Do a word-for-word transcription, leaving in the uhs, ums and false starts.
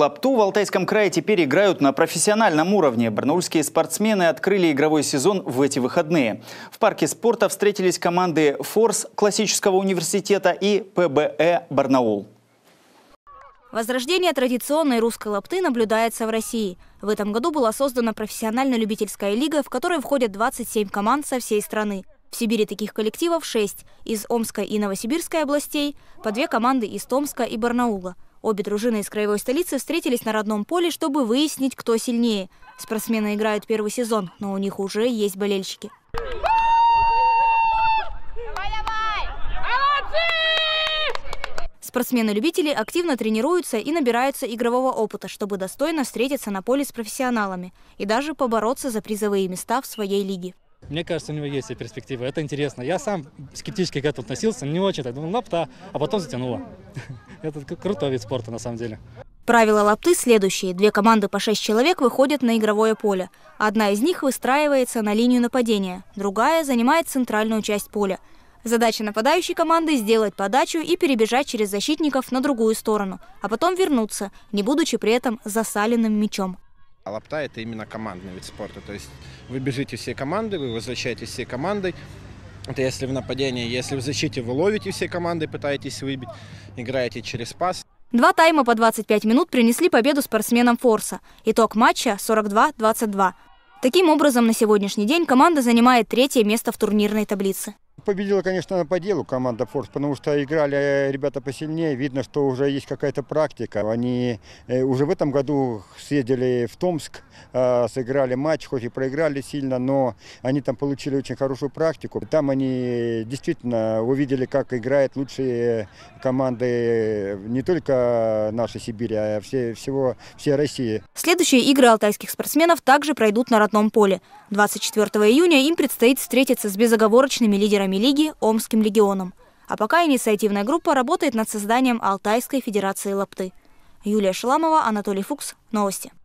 лапту в Алтайском крае теперь играют на профессиональном уровне. Барнаульские спортсмены открыли игровой сезон в эти выходные. В парке спорта встретились команды «Форс» классического университета и пэ бэ э «Барнаул». Возрождение традиционной русской лапты наблюдается в России. В этом году была создана профессионально-любительская лига, в которой входят двадцать семь команд со всей страны. В Сибири таких коллективов шесть – из Омской и Новосибирской областей, по две команды из Томска и Барнаула. Обе дружины из краевой столицы встретились на родном поле, чтобы выяснить, кто сильнее. Спортсмены играют первый сезон, но у них уже есть болельщики. Спортсмены-любители активно тренируются и набираются игрового опыта, чтобы достойно встретиться на поле с профессионалами и даже побороться за призовые места в своей лиге. Мне кажется, у него есть и перспективы. Это интересно. Я сам скептически к этому относился, не очень так думал, лапта, а потом затянуло. Это крутой вид спорта на самом деле. Правила лапты следующие. Две команды по шесть человек выходят на игровое поле. Одна из них выстраивается на линию нападения, другая занимает центральную часть поля. Задача нападающей команды – сделать подачу и перебежать через защитников на другую сторону, а потом вернуться, не будучи при этом засаленным мячом. А лапта – это именно командный вид спорта. То есть вы бежите всей командой, вы возвращаетесь всей командой. Это если в нападении, если в защите вы ловите всей командой, пытаетесь выбить, играете через пас. Два тайма по двадцать пять минут принесли победу спортсменам «Форса». Итог матча – сорок два — двадцать два. Таким образом, на сегодняшний день команда занимает третье место в турнирной таблице. Победила, конечно, по делу команда «Форс», потому что играли ребята посильнее. Видно, что уже есть какая-то практика. Они уже в этом году съездили в Томск, сыграли матч, хоть и проиграли сильно, но они там получили очень хорошую практику. Там они действительно увидели, как играют лучшие команды не только нашей Сибири, а все, всего, всей России. Следующие игры алтайских спортсменов также пройдут на родном поле. двадцать четвёртого июня им предстоит встретиться с безоговорочными лидерами лиги Омским легионом. А пока инициативная группа работает над созданием Алтайской федерации лапты. Юлия Шаламова, Анатолий Фукс. Новости.